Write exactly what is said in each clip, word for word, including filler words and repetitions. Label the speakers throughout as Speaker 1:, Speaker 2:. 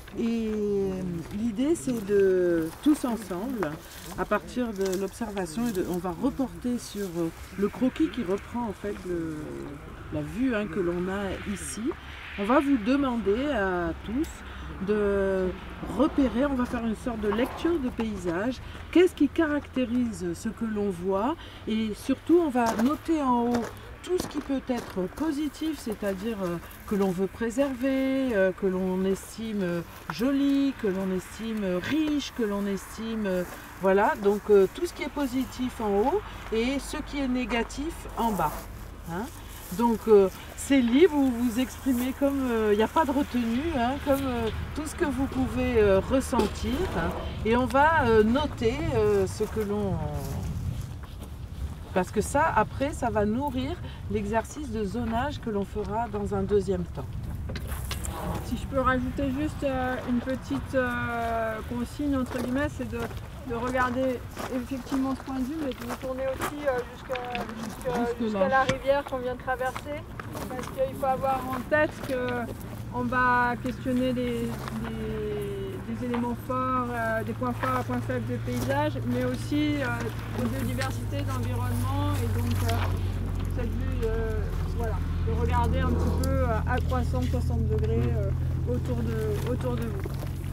Speaker 1: Et l'idée, c'est de, tous ensemble, à partir de l'observation, on va reporter sur le croquis qui reprend en fait le, la vue hein, que l'on a ici. On va vous demander à tous de repérer, on va faire une sorte de lecture de paysage, qu'est-ce qui caractérise ce que l'on voit, et surtout on va noter en haut tout ce qui peut être positif, c'est-à-dire que l'on veut préserver, que l'on estime joli, que l'on estime riche, que l'on estime... Voilà, donc tout ce qui est positif en haut et ce qui est négatif en bas. Hein. Donc euh, c'est libre, vous vous exprimez comme il euh, n'y a pas de retenue, hein, comme euh, tout ce que vous pouvez euh, ressentir. Hein, et on va euh, noter euh, ce que l'on... Parce que ça, après, ça va nourrir l'exercice de zonage que l'on fera dans un deuxième temps.
Speaker 2: Si je peux rajouter juste euh, une petite euh, consigne, entre guillemets, c'est de, de regarder effectivement ce point de vue, mais de vous tourner aussi euh, jusqu'à jusqu'à, jusqu'à la rivière qu'on vient de traverser, parce qu'il faut avoir en tête qu'on va questionner des, des, des éléments forts, euh, des points forts, points faibles de paysage, mais aussi euh, de biodiversité, d'environnement, et donc euh, cette vue, euh, voilà, de regarder un petit peu euh, à trois cent soixante degrés euh, autour, de, autour de vous.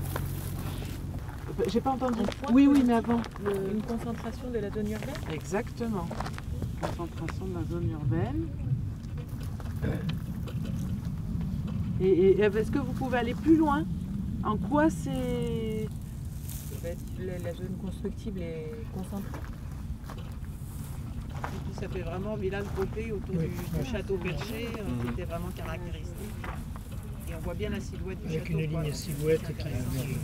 Speaker 1: J'ai pas entendu. Oui, oui, mais avant.
Speaker 3: Le... Une concentration de la zone urbaine.
Speaker 1: Exactement. Concentration de la zone urbaine. Et, et est-ce que vous pouvez aller plus loin? En quoi c'est...
Speaker 3: La, la zone constructible est concentrée.
Speaker 4: Et puis ça fait vraiment village groupé autour oui. du, du château perché, mmh. C'était vraiment caractéristique. Et on voit bien la silhouette du
Speaker 5: avec
Speaker 4: château.
Speaker 5: Avec une ligne silhouette qui est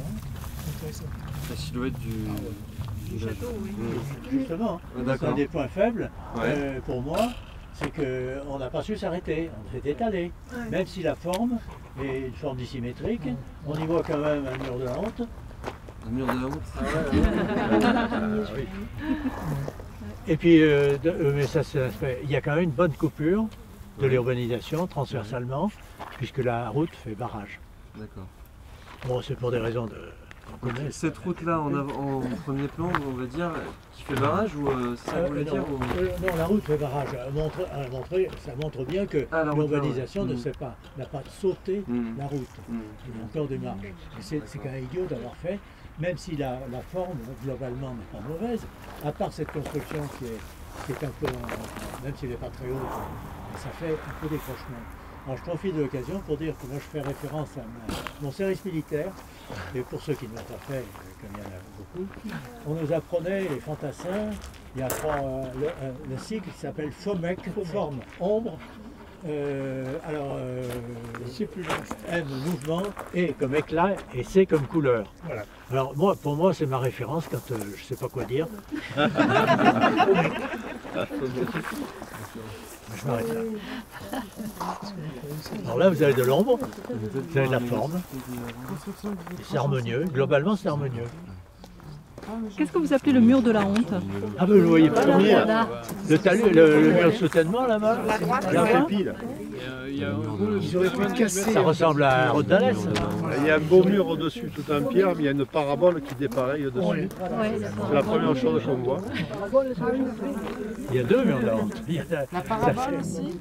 Speaker 6: la silhouette du,
Speaker 4: ah ouais. du château, oui.
Speaker 5: Mmh. Justement, ah, c'est un des points faibles ouais. euh, pour moi, c'est qu'on n'a pas su s'arrêter, on s'est étalé. Ouais. Même si la forme est une forme dissymétrique, mmh. on y voit quand même un mur de la honte.
Speaker 6: Un mur de la honte ah
Speaker 5: ouais, ouais. Ah, oui. Et puis, euh, de, euh, mais ça, ça, il y a quand même une bonne coupure de l'urbanisation transversalement, ouais. puisque la route fait barrage.
Speaker 6: D'accord.
Speaker 5: Bon, c'est pour des raisons de...
Speaker 6: Donc, cette route-là, en, en premier plan, on va dire, qui fait barrage, ou euh, ça euh, voulait
Speaker 5: non,
Speaker 6: dire ou...
Speaker 5: euh, non, la route fait barrage. Elle montre, elle montre, ça montre bien que ah, l'urbanisation ouais. ne sait pas, n'a pas sauté mmh. la route. Mmh. Il y a encore des marges. C'est quand même idiot d'avoir fait, même si la, la forme, globalement, n'est pas mauvaise, à part cette construction qui est, qui est un peu, même si elle n'est pas très haute, ça fait un peu décrochement. Alors je profite de l'occasion pour dire que moi je fais référence à ma, mon service militaire, et pour ceux qui ne l'ont pas fait, comme il y en a beaucoup, on nous apprenait les fantassins, il y a trois, euh, le, euh, le cycle qui s'appelle FOMEC, forme, ombre, euh, alors euh, c'est plus M mouvement, et comme éclat, et C comme couleur. Voilà. Alors moi, pour moi c'est ma référence quand euh, je ne sais pas quoi dire. Je m'arrête là. Alors là, vous avez de l'ombre, vous avez de la forme, c'est harmonieux, globalement c'est harmonieux.
Speaker 3: Qu'est-ce que vous appelez le mur de la honte?
Speaker 5: Ah ben vous voyez pas voilà. le, talus, le, le mur de soutènement là-bas, là-bas.
Speaker 7: Ils auraient pu casser.
Speaker 5: Ça ressemble à un route d'Alès.
Speaker 7: Il y a un beau mur au-dessus, tout en pierre, mais il y a une parabole qui dépareille au-dessus. Ouais. C'est la première chose qu'on voit.
Speaker 5: Il y a deux murs de la honte. Il y a
Speaker 1: la, la parabole aussi.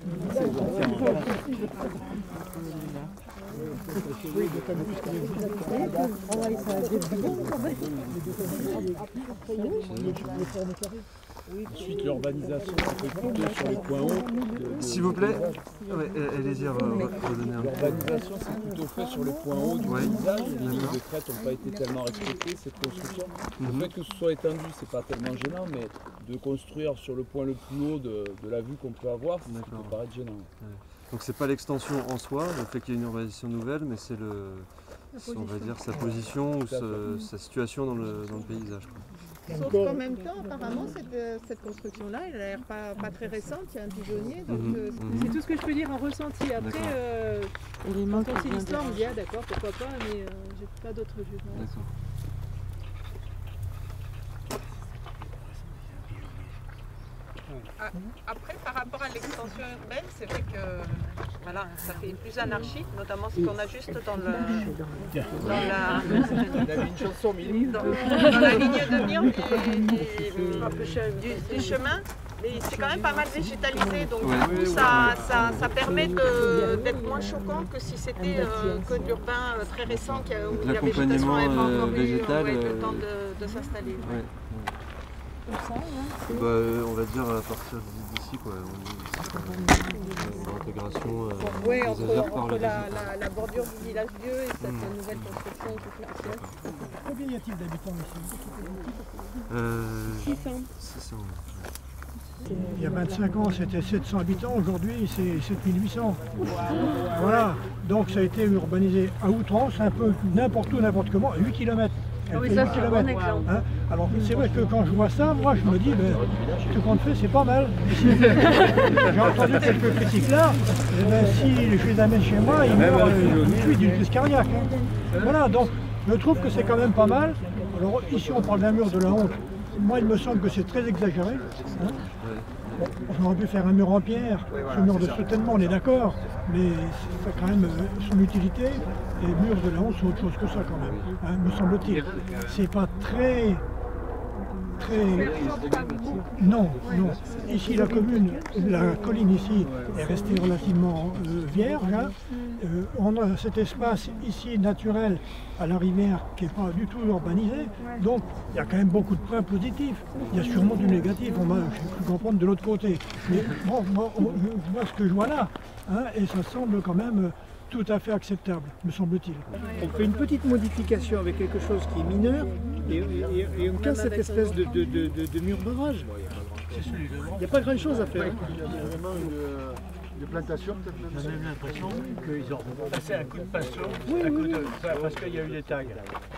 Speaker 7: Ensuite, l'urbanisation, c'est plutôt sur les points hauts.
Speaker 6: S'il vous plaît, ouais, allez-y, redonner un peu.
Speaker 7: L'urbanisation, c'est plutôt fait sur les points hauts du ouais. paysage. Les lignes de crête n'ont pas été tellement respectées, cette construction. Mm-hmm. Le fait que ce soit étendu, c'est pas tellement gênant, mais de construire sur le point le plus haut de, de la vue qu'on peut avoir, ça peut paraître gênant. Ouais.
Speaker 6: Donc c'est pas l'extension en soi, le fait qu'il y ait une urbanisation nouvelle, mais c'est le, on va dire sa position ou sa, sa situation dans le, dans le paysage. Quoi.
Speaker 4: Sauf qu'en même temps, apparemment, cette, cette construction-là, elle a l'air pas, pas très récente, il y a un pigeonnier, donc mmh. euh,
Speaker 3: mmh. c'est tout ce que je peux dire en ressenti. Après, euh, quand on sait l'histoire, on dit ah d'accord, pourquoi pas, mais euh, j'ai pas d'autres jugements.
Speaker 4: Après, par rapport à l'extension urbaine, c'est vrai que Voilà, ça fait plus anarchique, notamment ce qu'on a juste dans le dans la,
Speaker 7: une chanson,
Speaker 4: dans, dans la ligne de mire du, du, du chemin. Mais c'est quand même pas mal végétalisé, donc
Speaker 6: ouais.
Speaker 4: du coup ça, ça, ça permet d'être moins choquant que si c'était euh, que de l'urbain euh, très récent qui a, où la végétation n'avait pas encore eu
Speaker 6: végétal,
Speaker 4: ouais, le
Speaker 6: euh,
Speaker 4: temps de, de s'installer.
Speaker 6: Ouais. Comme ça, ouais. Bah, euh, on va dire à partir d'ici, quoi. L'intégration euh,
Speaker 4: ouais,
Speaker 6: des
Speaker 4: entre,
Speaker 6: par
Speaker 4: entre
Speaker 6: le
Speaker 4: la, la, la bordure du village vieux et cette mmh. nouvelle construction toute l'ancienne.
Speaker 5: Combien y a-t-il d'habitants ici?
Speaker 6: euh,
Speaker 3: six cents.
Speaker 6: six cents, ouais.
Speaker 5: Il y a vingt-cinq ans, c'était sept cents habitants, aujourd'hui c'est sept mille huit cents. Voilà, donc ça a été urbanisé à outrance, un peu n'importe où, n'importe comment, huit kilomètres.
Speaker 3: Ah oui, ça c'est un bon exemple.
Speaker 5: Hein, alors c'est vrai que quand je vois ça, moi je me dis, ben, ce qu'on fait c'est pas mal. J'ai entendu quelques critiques là, et ben, si je les amène chez moi, ils meurent euh, tout de suite d'une crise cardiaque. Hein. Voilà, donc je trouve que c'est quand même pas mal. Alors ici on parle d'un mur de la honte. Moi, il me semble que c'est très exagéré. Hein. Bon, on aurait pu faire un mur en pierre, ce mur de soutènement, on est d'accord, mais ça a quand même son utilité. Et le mur de la honte, c'est autre chose que ça quand même, hein, me semble-t-il. C'est pas très... très... Non, non. Ici, la commune, la colline ici est restée relativement euh, vierge. Hein. Euh, on a cet espace ici naturel à la rivière qui n'est pas du tout urbanisé. Donc, il y a quand même beaucoup de points positifs. Il y a sûrement du négatif, on va cru comprendre de l'autre côté. Mais bon, moi, on, je vois ce que je vois là, hein, et ça semble quand même tout à fait acceptable, me semble-t-il.
Speaker 8: On fait une petite modification avec quelque chose qui est mineur et, et, et on casse cette espèce de, de, de, de, de mur barrage. Il n'y a pas grand-chose à faire.
Speaker 5: Il y a vraiment une, une plantation, peut-être. J'en ai l'impression qu'ils ont passé un coup de pinceau oui, à coup de, parce qu'il y a eu des tags.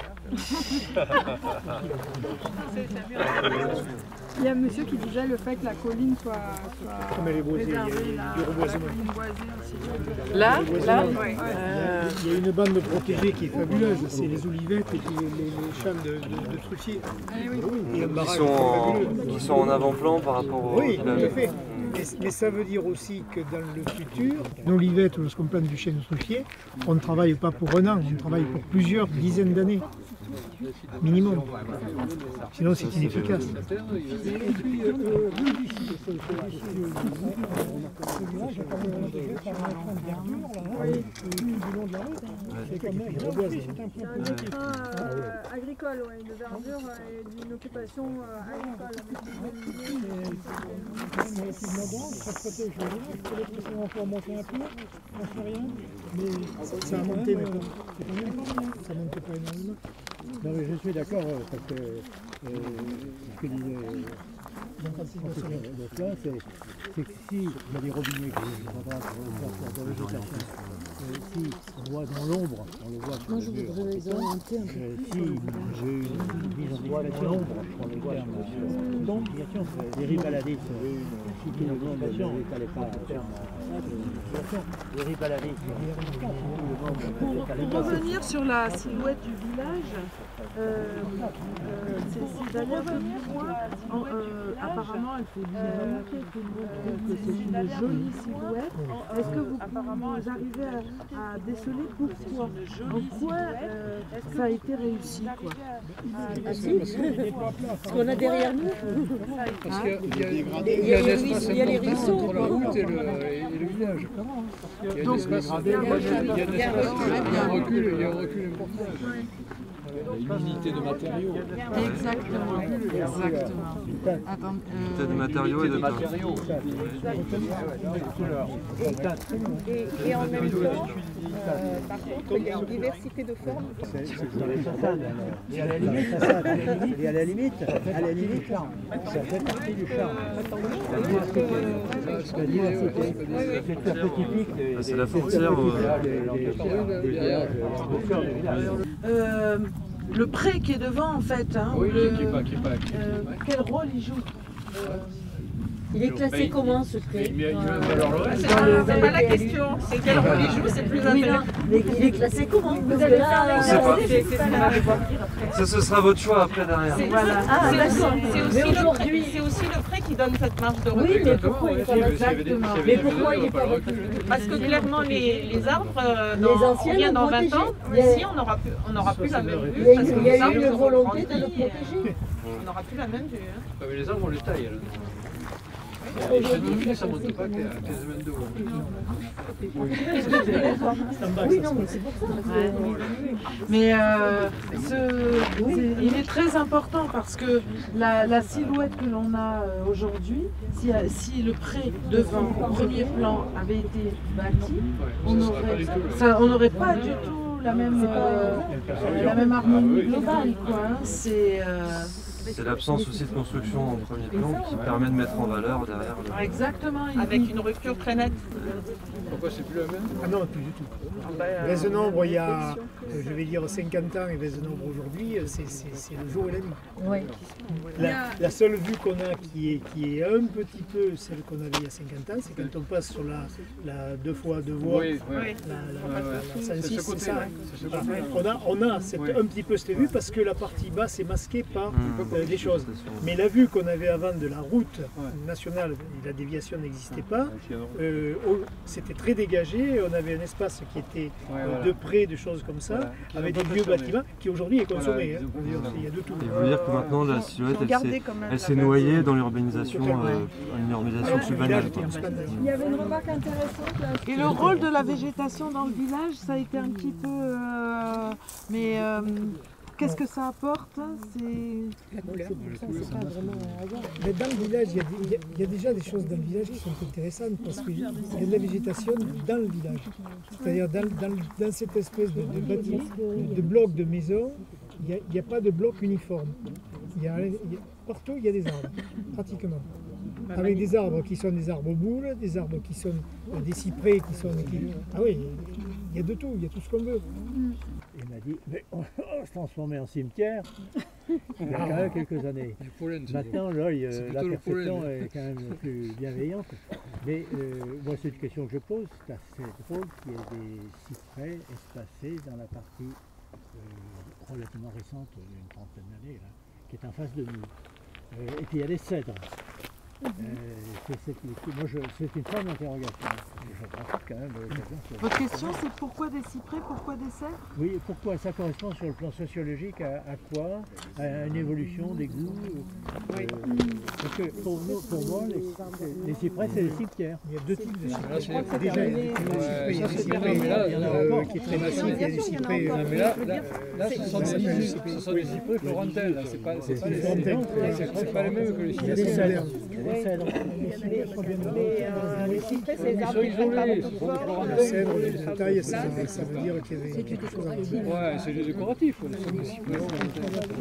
Speaker 2: Il y a un monsieur qui disait le fait que la colline soit, soit
Speaker 8: Comme elle est boisée,
Speaker 2: réservée,
Speaker 8: il y a,
Speaker 2: la,
Speaker 8: du reboisement.
Speaker 2: la colline boisée aussi.
Speaker 1: Là, là,
Speaker 2: ouais.
Speaker 1: euh...
Speaker 8: Il y a une bande protégée qui est fabuleuse, c'est les olivettes et puis les, les, les champs de, de, de truffiers.
Speaker 2: Eh oui.
Speaker 8: Et un
Speaker 6: Qui
Speaker 8: barrage
Speaker 6: sont,
Speaker 8: fabuleux.
Speaker 6: qui sont en avant-plan par rapport au...
Speaker 8: Oui, tout à fait. Mais, mais ça veut dire aussi que dans le futur, l'olivette, lorsqu'on plante du chêne truffier, on ne travaille pas pour un an, on travaille pour plusieurs dizaines d'années. Minimum. Sinon c'est inefficace.
Speaker 2: Agricole, ouais, de verdure et d'une occupation agricole.
Speaker 8: Ça a monté, mais ça monte pas énormément.
Speaker 5: Non mais je suis d'accord parce que euh, ce que disait le plan, c'est que si il y a des robinets qui faudra pour la végétation, euh, si on voit dans l'ombre, on le voit sur le mur, euh, si j'ai une mise en voie dans l'ombre, on le voit sur donc bien sûr les riz baladis, si tu une augmentation, il ne fallait pas faire les riz baladis.
Speaker 1: Pour revenir sur la silhouette du village, euh, euh, c'est d'ailleurs que moi, en, euh, apparemment elle fait euh, que c'est une jolie silhouette. Est-ce que vous, vous arrivez à, à déceler pourquoi, en quoi euh, ça a été réussi quoi?
Speaker 3: Ah si, ce qu'on a derrière nous.
Speaker 7: Parce qu'il y a, il y a, il y a les ruisseaux entre la route et le, et le village. Il y a un espace, il y a un recul, il y a un recul important. Une unité de matériaux.
Speaker 1: Exactement, exactement. Attends,
Speaker 6: euh... de matériaux et de
Speaker 7: matériaux.
Speaker 4: Et, et en même temps, euh, par contre, il y a une diversité de formes.
Speaker 5: Et à la limite, et à la limite, à la limite, ça fait partie du charme.
Speaker 6: C'est la frontière.
Speaker 1: Euh, le pré qui est devant en fait, hein,
Speaker 7: oui,
Speaker 1: le,
Speaker 7: qui est pas, qui est pas,
Speaker 1: euh, quel rôle il joue euh,
Speaker 3: Il est classé comment ce pré?
Speaker 4: C'est pas, pas la question, c'est quel rôle il joue, c'est plus intéressant.
Speaker 9: Mais il est classé comment?
Speaker 3: Vous allez faire les
Speaker 6: Ça, ce sera votre choix après derrière.
Speaker 9: Voilà. Ah, d'accord.
Speaker 4: C'est aussi, aujourd'hui... aussi le prêt qui donne cette marge de recul.
Speaker 9: Oui, mais pourquoi il n'est pas
Speaker 4: exactement.
Speaker 9: Mais pourquoi il n'est pas recul?
Speaker 4: Parce que clairement, les, les arbres, euh, dans,
Speaker 9: les anciens,
Speaker 4: on vient dans vingt ans, ici, on n'aura plus, on n'aura plus la même vue.
Speaker 9: Il y a, il y a eu une volonté de le protéger.
Speaker 4: On n'aura plus la même vue. Hein.
Speaker 10: Ah, mais les arbres, on les taille. Et chez nous, ça ne monte pas qu'à quinze de haut.
Speaker 9: Oui, non, mais c'est pour ça.
Speaker 1: Mais euh, ce, est, il est très important parce que la, la silhouette que l'on a aujourd'hui, si, si le pré devant, au premier plan, avait été bâti, on n'aurait ça, on n'aurait pas du tout la même, euh, la même harmonie globale, quoi. Hein. C'est euh,
Speaker 6: C'est l'absence aussi de construction en premier plan qui permet de mettre en valeur derrière. Le...
Speaker 1: Exactement.
Speaker 4: Avec une rupture très nette.
Speaker 10: Pourquoi c'est plus la même?
Speaker 8: Ah non, plus du tout. Vézenombre, il y a, je vais dire, cinquante ans et Vézenombre aujourd'hui, c'est le jour et la nuit.
Speaker 9: Oui.
Speaker 8: La, la seule vue qu'on a qui est, qui est un petit peu celle qu'on avait il y a cinquante ans, c'est quand on passe sur la, la deux fois deux voies,
Speaker 10: oui, oui.
Speaker 8: la, la, la, la cent six, c'est ça.
Speaker 10: Là.
Speaker 8: On a, on a cette, oui. un petit peu cette vue parce que la partie basse est masquée par mmh. euh, des choses. Mais la vue qu'on avait avant de la route nationale, la déviation n'existait pas, euh, c'était très dégagé, on avait un espace qui était euh, de près, de choses comme ça, voilà. avec des vieux bâtiments qui aujourd'hui est consommé. Voilà, hein. Il y a de tout.
Speaker 6: Et vous dire que maintenant la silhouette elle s'est noyée dans l'urbanisation, euh, une urbanisation ouais. subbanale.
Speaker 2: Il y avait une remarque intéressante là.
Speaker 1: Et le rôle de la végétation dans le village, ça a été un petit peu... Euh, mais euh, qu'est-ce que ça apporte? C'est
Speaker 8: la couleur. Ça, pas vraiment à voir. Mais dans le village, il y, a, il, y a, il y a déjà des choses dans le village qui sont intéressantes parce qu'il y a de la végétation dans le village. C'est-à-dire dans, dans, dans cette espèce de, de bâtiment, de, de blocs de maisons, il n'y a, a pas de bloc uniforme. Il y a, il y a, partout, il y a des arbres, pratiquement. Avec des arbres qui sont des arbres boules, des arbres qui sont des cyprès qui sont... Qui, ah oui, il y a de tout, il y a tout ce qu'on veut. Il m'a dit, mais on va se transformer en cimetière il y a quand même quelques années. Maintenant, là, il, la perception est quand même plus bienveillante. Mais euh, moi, c'est une question que je pose. C'est assez drôle qu'il y ait des cyprès espacés dans la partie euh, relativement récente, d'une trentaine d'années, qui est en face de nous. Euh, et puis il y a des cèdres. Euh, c'est une forme d'interrogation. Quand même.
Speaker 1: Votre question, c'est pourquoi des cyprès, pourquoi des cèdres?
Speaker 8: Oui, pourquoi? Ça correspond sur le plan sociologique à, à quoi? À une évolution des goûts. Oui. Euh, parce que pour, nous, pour moi, les, les cyprès, c'est les cimetières. Il y a deux types de cyprès. Déjà, il y a des cyprès, il y en a qui est très massif, il y a des cyprès.
Speaker 10: Mais là, là, ce sont des cyprès florentins. C'est pas les mêmes que les cyprès.
Speaker 8: Il y a des cèdres.
Speaker 9: Les cyprès, c'est les arbres qui prennent pas beaucoup de forme.
Speaker 8: Le cèdre de taille, ça veut dire qu'il y avait quelque chose à dire.
Speaker 10: Ouais, c'est décoratif.